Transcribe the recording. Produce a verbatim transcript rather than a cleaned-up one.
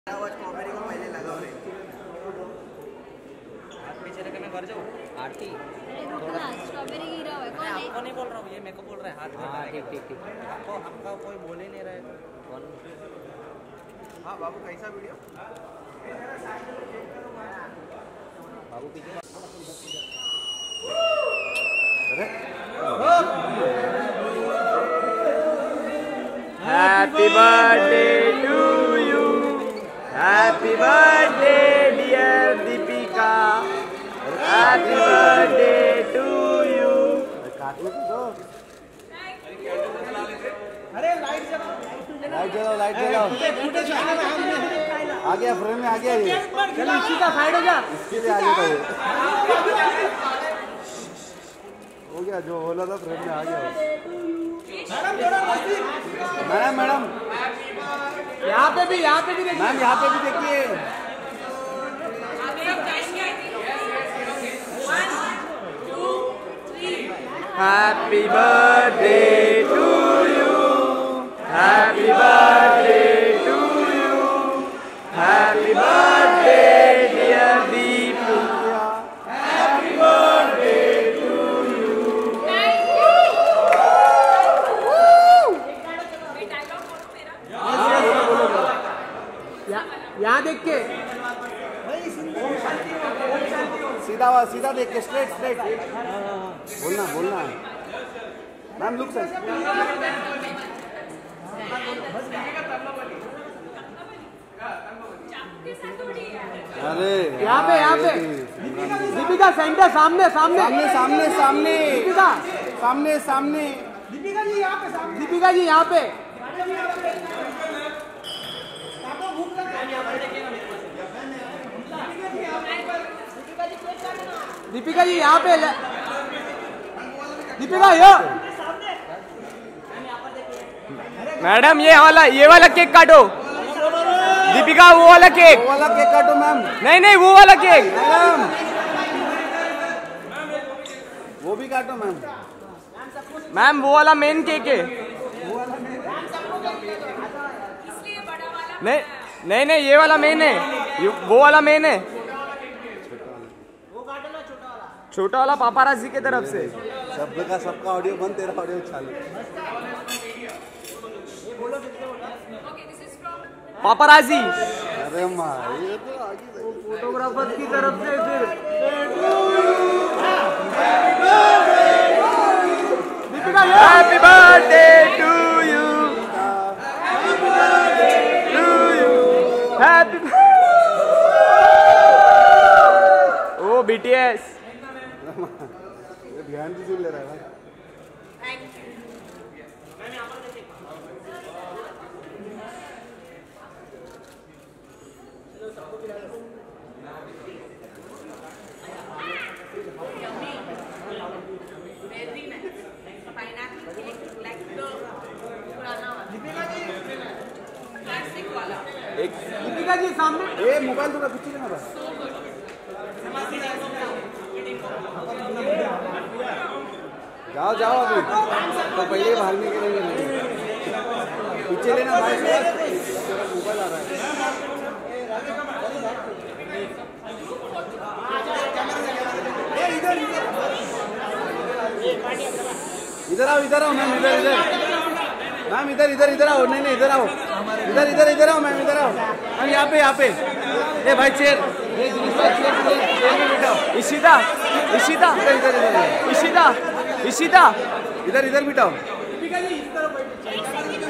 Strawberry को पहले लगाओ रे। हाथ पीछे लेकर मैं घर जाऊँ आरती थोड़ा स्ट्रॉबेरी गिरा हुआ है। कौन है? आपको नहीं बोल रहा हूँ, ये मेरे को बोल रहा है हाथ में। हाँ ठीक ठीक ठीक। आपको आपका कोई बोल ही नहीं रहा है। कौन? हाँ बाबू कैसा वीडियो? बाबू पीछे। अरे Happy birthday to you. Happy birthday dear Deepika. Happy birthday to you. अरे लाइट जलाओ, लाइट जलाओ, लाइट जलाओ। आ गया फ्रेम में, आ गया ये। चलो इसी का साइड हो जा। इसके लिए आ गया था ये। हो गया जो बोला था फ्रेम में आ गया। मैडम मैडम यहाँ पे भी यहाँ पे भी देखिए। मैम यहाँ पे भी देखिए। Happy birthday to you. Happy birthday to you. Happy birthday dear Deepika. Happy birthday to you. यहाँ देख के सीधा हुआ, सीधा देख के स्ट्रेट स्ट्रेट बोलना बोलना। Ma'am look sir. अरे यहाँ पे यहाँ पे दीपिका सेंटर सामने सामने सामने सामने सामने दीपिका सामने सामने दीपिका जी यहाँ पे दीपिका जी यहाँ पे दीपिका जी यहाँ पे दीपिका ये मैडम ये वाला ये वाला केक काटो। दीपिका वो वाला केक, वो वाला केक काटो मैम। नहीं नहीं वो वाला केक मैम, वो भी काटो मैम। मैम वो वाला मेन केक है। नहीं नहीं नहीं ये वाला मेन है, वो वाला मेन है। छोटा वाला पापाराजी की तरफ से। सबका सबका ऑडियो बंद, तेरा ऑडियो चालू। पापाराजी। अरे माँ ये तो आगे फोटोग्राफर की तरफ से फिर Deepika happy birthday to you, to you happy. ओ बीटीएस ध्यान से ले रहा है। दीपिका जी सामने ए मोबाइल थोड़ा पीछे लेना बस। जाओ जाओ अभी तो पहले बाहर निकलेंगे। पीछे लेना भाई, मोबाइल आ रहा है। इधर आओ इधर आओ मैम, इधर इधर मैम, इधर इधर इधर आओ। नहीं नहीं इधर आओ, इधर इधर इधर आओ मैम, इधर आओ मैम। यहाँ पे यहाँ पे ए भाई चेयर, इशिता इशिता इधर इधर इधर इशिता इशिता इधर इधर बिठाओ। दीपिका जी इस तरफ